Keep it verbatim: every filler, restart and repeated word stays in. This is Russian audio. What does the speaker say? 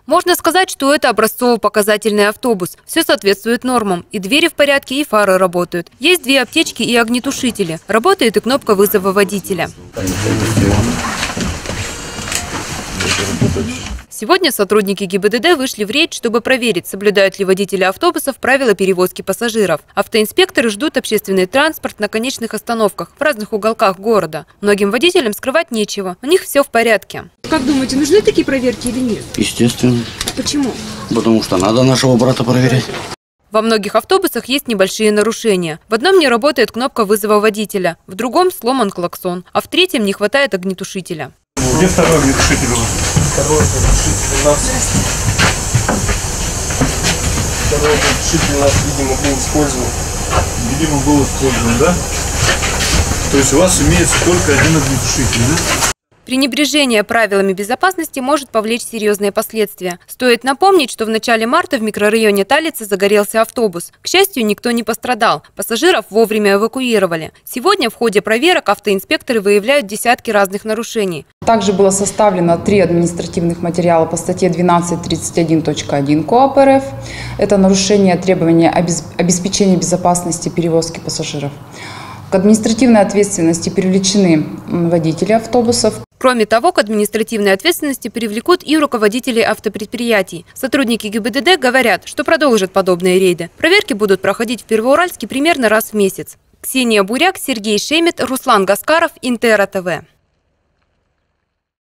Можно сказать, что это образцово-показательный автобус. Все соответствует нормам. И двери в порядке, и фары работают. Есть две аптечки и огнетушители. Работает и кнопка вызова водителя. Сегодня сотрудники ГИБДД вышли в рейд, чтобы проверить, соблюдают ли водители автобусов правила перевозки пассажиров. Автоинспекторы ждут общественный транспорт на конечных остановках в разных уголках города. Многим водителям скрывать нечего. У них все в порядке. Как думаете, нужны такие проверки или нет? Естественно. Почему? Потому что надо нашего брата проверять. Во многих автобусах есть небольшие нарушения. В одном не работает кнопка вызова водителя, в другом сломан клаксон, а в третьем не хватает огнетушителя. Где второй огнетушитель у вас? Второй огнетушитель у нас. Второй огнетушитель у нас, видимо, был использован. Видимо, был использован, да? То есть у вас имеется только один огнетушитель, да? Пренебрежение правилами безопасности может повлечь серьезные последствия. Стоит напомнить, что в начале марта в микрорайоне Талицы загорелся автобус. К счастью, никто не пострадал. Пассажиров вовремя эвакуировали. Сегодня в ходе проверок автоинспекторы выявляют десятки разных нарушений. Также было составлено три административных материала по статье двенадцать тридцать один точка один КоАП РФ. Это нарушение требования обеспечения безопасности перевозки пассажиров. К административной ответственности привлечены водители автобусов. Кроме того, к административной ответственности привлекут и руководителей автопредприятий. Сотрудники ГИБДД говорят, что продолжат подобные рейды. Проверки будут проходить в Первоуральске примерно раз в месяц. Ксения Буряк, Сергей Шемет, Руслан Гаскаров, Интера ТВ.